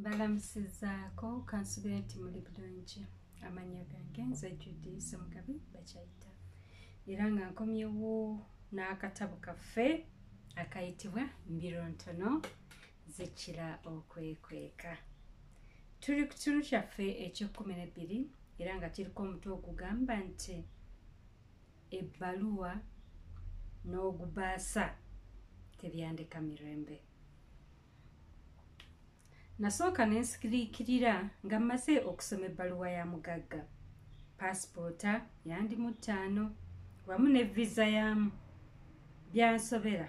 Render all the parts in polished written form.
Mbalamusizaako kansubira nti muli bulungi. Amannya gange nze Judy Ssemugabi Bakyayita. Era nga nkomyewo n'akatabo kaffe akayitibwa Mbirotono zikira okwekweka. Tuli ku kitundu kyaffe eky'ekkumi era nga kiriko omutwe ogugamba nti ebbaluwa n'ogubaasa tebyandeka mirembe. Nasooka nensikiriikirira nga mmaze okusoma ebbaluwa ya mugagga, paasipoota yandi mu 5 wamu ne visa yamu. Byansobera,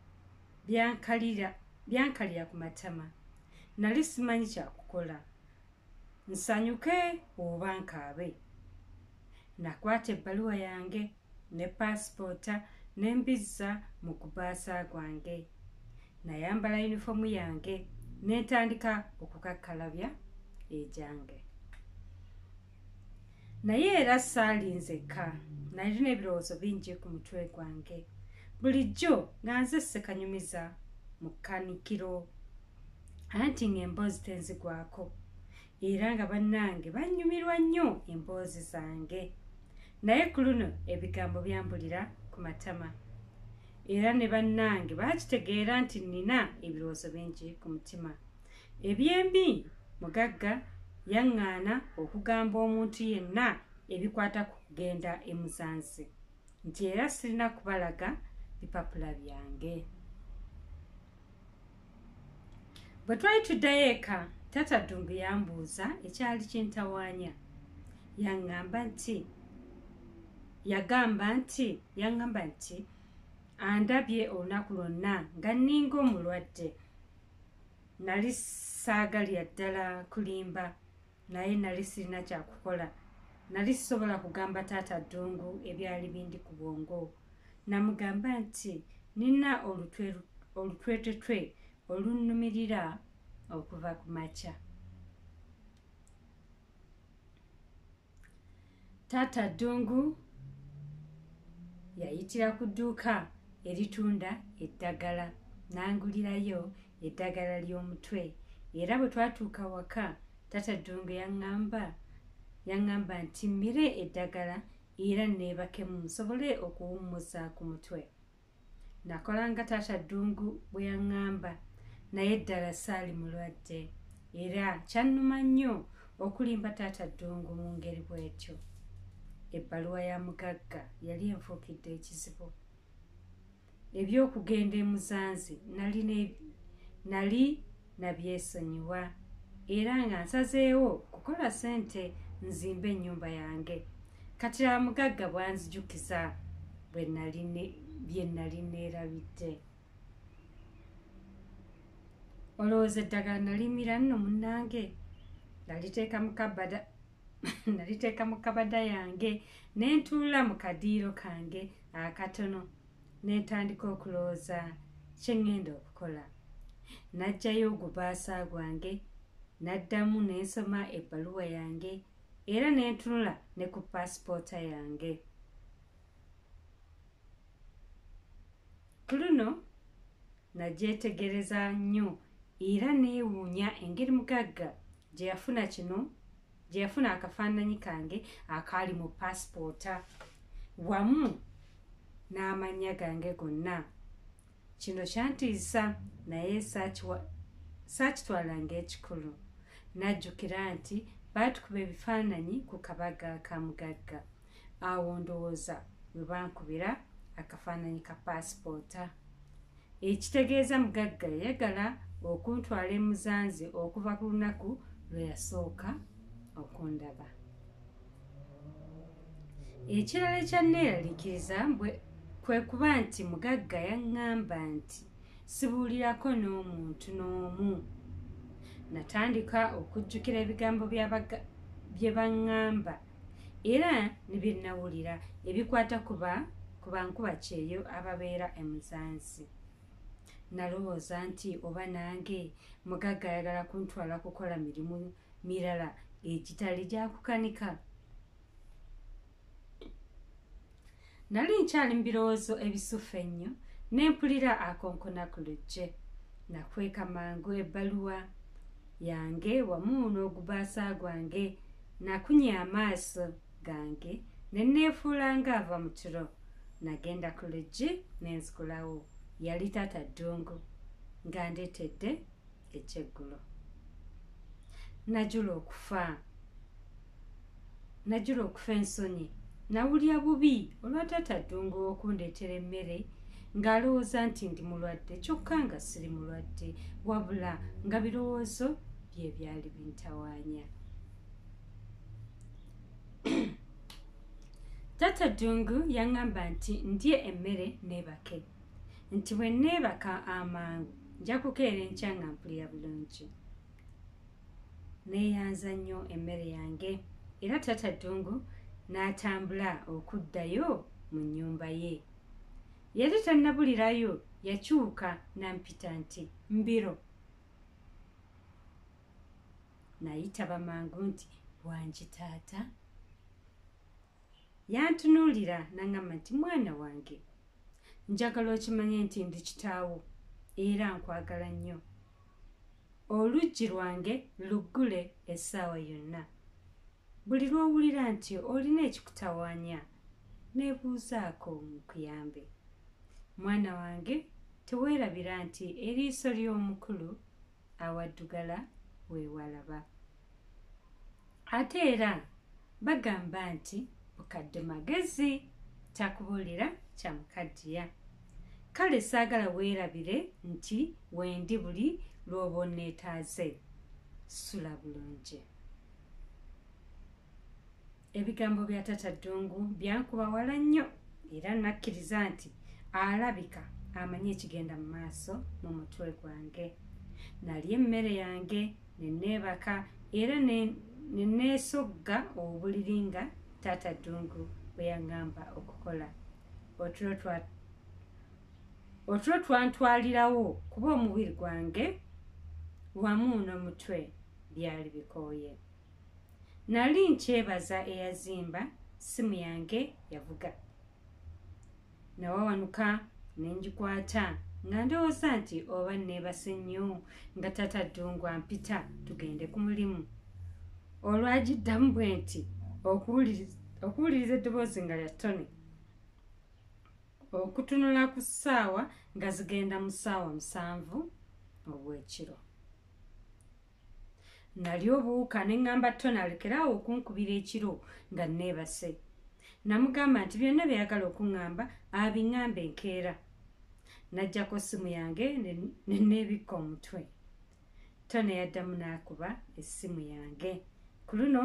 byankalira ku matama. Nali simanyi kyakukola, nsanyuke oba nkaabe. Nakwata ebbaluwa yange ne paasipoota ne mbizza mu kubaasa gwange. Nayambala yunifoomu yange n'entandika okukakkalabya egyange. Naye era saali nzekka, nalina ebirowoozo bingi ku mutwe gwange. Bulijjo nga nze ssekanyumiza mu kkanikiro, anti ng'emboozi tenzigwako, era nga bannange bannyumirwa nnyo emboozi zange. Naye ku luno ebigambo byambulira ku matama, era ne bannange baakitegeera nti nnina ebirowoozo bingi ku mutima. Ebyembi mugagga yaŋŋaana okugamba omuntu yenna ebikwata ku kugenda emuzansi, nti era sirina kubalaga bipapula byange. Bwe twali tuddayo eka, taata Ddungu yambuuza ekyali kintawaanya. Yaŋŋamba nti andabye olunaku lwonna nga nninga omulwadde. Nali saagalya ddala kulimba, naye nali sirina kyakukola. Nali sisobola kugamba taata Ddungu ebyali bindi ku bwongo. Namugamba nti nina olutwetwe olunnumirira okuva ku makya. Taata Ddungu yayitira ku dduuka eritunda eddagala, n'angulirayo eddagala ly'omutwe. Era bwe twatuuka waka, taata Ddungu yaŋŋamba nti mmire eddagala era neebakemu nsobole okuwummuza ku mutwe. Nakola nga taata Ddungu bwe yaŋŋamba, naye ddala saali mulwadde, era kyannuma nnyo okulimba taata Ddungu mu ngeri bw'etyo. Ebbaluwa ya mugagga yali enfuukidde ekizibu. Eby'okugenda emuzansi nali nabyesonyiwa, era nga nsazeewo kukola ssente nzimbe ennyumba yange. Kati laba mugagga bwanzijukiza bye nali neerabidde. Olowooza eddagala nalimira nno munnange? Naliteeka mu kabada yange ne ntuula mu kadiiro kange akatono, ne ntandika okulowooza kye ŋŋenda okukola. N'aggyayo ogubaasa gwange, n'addamu ne nsoma ebbaluwa yange, era ne ntunula ne ku paasipoota yange. Ku luno nagyetegereza nnyo era neewuunya engeri mugagga gye yafuna akafaananyi kange akaali mu paasipoota wamu n'amannya gange gonna. Kino kyantiisa, naye saakitwala ng'ekikulu. Najjukira nti baatukuba ebifaananyi ku kabaga ka mugagga. Awo ndowooza bwe bankubira akafaananyi ka paasipoota, ekitegeeza mugagga yayagala okuntwala emuzanzi okuva ku lunaku lwe yasooka okundaba. Ekirala ekyanneeraliikiriza kwe kuba nti mugagga yaŋŋamba nti sibuulirako n'omuntu n'omu. Natandika okujjukira ebigambo bye baŋŋamba era ne bye nawulira ebikwata ku bankuba kyeyo ababeera emuzansi. Nalowooza nti oba nange mugagga ayagala kuntwala kukola mirimu mirala egitali gya kukanika. Nali nkyali mu birowoozo ebisufu ennyo, ne mpulira akonkona ku luggi. Nakweka mangu ebbaluwa yange wamu n'ogubaasa gwange nakunya amaaso gange ne neefuula ng'ava mu kiro. Nagenda ku luggi ne nzigulawo. Yali taata ddungu ng'andeetedde ekyeggulo. Najula okufa ensonyi. Nawulya bubi olwa taata ddungu okundeetera emmere ng'alowooza nti ndi mulwadde, kyokka nga siri mulwadde, wabula nga birowoozo bye byali bintawaanya. Taata ddungu yaŋŋamba nti ndye emmere neebake, nti bwe neebaka amangu nja kukeera enkya nga mpulira bulungi. Neeyanza nnyo emmere yange era taata ddungu n'atambula okuddayo mu nnyumba ye. Yali tannabulirayo yakyuka n'ampita nti Mbiro. Nayitaba mangu nti wangi taata. Yantunuulira n'aŋŋamba nti mwana wange, njagala okimanye nti ndi kitaawo era nkwagala nnyo. Oluggi lwange luggule essaawa yonna. Buli lw'owulira nti olina ekikutawaanya neebuuzaako nkuyambe. Mwana wange, teweerabira nti eriiso ly'omukulu awaddugala weewalaba. Ate era bagamba nti bukadde magezi takubuulira kya mukaddiya. Kale saagala weerabire nti wendi buli lw'oba onneetaaze. Sula bulungi. Ebigambo bya taata ddungu byankuba wala nnyo era nakkiriza nti alabika amanyi ekigenda mu maaso mu mutwe gwange. Nalya emmere yange ne neebaka era ne neesogga obuliri nga taata ddungu bwe yaŋŋamba okukola. Otulo twantwalirawo kuba omubiri gwange wamu n'omutwe byali bikooye. Nali nkyebaza eyazimba simu yange yavuga. Nawawanuka ne ngikwata nga ndowooza nti oba neebase nnyo nga taata ddungu ampita tugende ku mulimu. Olwagiddamu bwe nti okuwuliriza eddoboozi nga lya ttone, okutunula ku ssaawa nga zigenda mu ssaawa 7 obw'ekiro. Nali obuwuka ne ŋŋamba ttone alekeraawo okunkubira ekiro nga neebase. Namugamba nti byonna byayagala okuŋŋamba abiŋŋambe enkeera. Najjako ssimu yange ne neebikka omutwe. Ttone yaddamu n'akuba essimu yange. Ku luno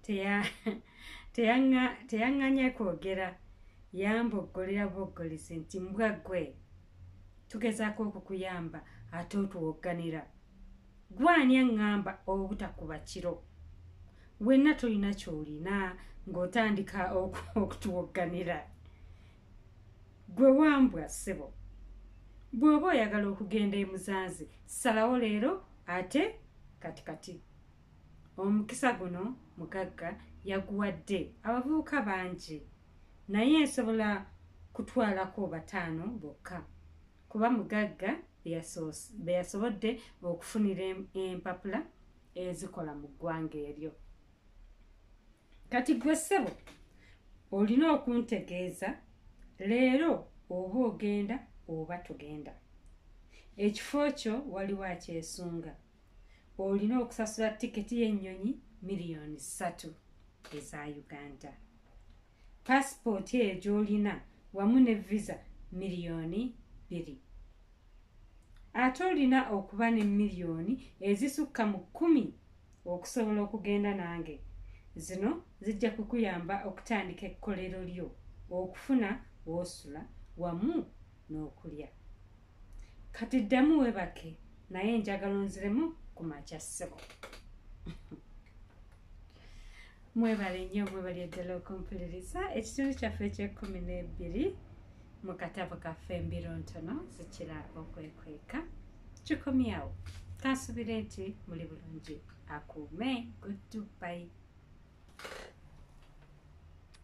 teyaŋŋanya kwogera. Yamboggolera buggolizi nti mbwa ggwe, tugezaako okukuyamba ate otuwogganira. Gwani aŋŋamba obutakuba kiro? Wenna tolina ky'olina ng'otandika okutuwogganira. Gwe wambwa ssebo, bw'oba oyagala okugenda emuzanzi salawo leero ate katikati. Omukisa guno mugagga yaguwadde abavubuka bangi, naye nsobola kutwalako 5 bokka kuba mugagga be yasobodde okufunira empapula ezikola mu ggwanga eryo. Kati gwe ssebo olina okuntegeeza leero oba ogenda oba togenda. Ekifo kyo waliwo akyesunga. Olina okusasula tiketi y'ennyonyi $3,000,000 eza Uganda. Paasipooti eyo gy'olina wamu ne visa $2,000,000. Ate olina okuba ne $1,000,000 ezisukka mu 10 okusobola okugenda nange. Zino zijja kukuyamba okutandika ekkolero lyo, okufuna w'osula wamu n'okulya. Kati ddamu weebake, naye njagala onziremu ku makya ssebo. Mwebale nnyo, mwebale ddala okumpuliriza ekitundu kyaffe eky'ekkumi mu katabo kaffe Mbirotono zikira okwekweka. Kikomyawo. Kansubire nti muli bulungi. Akuume. Goodbye.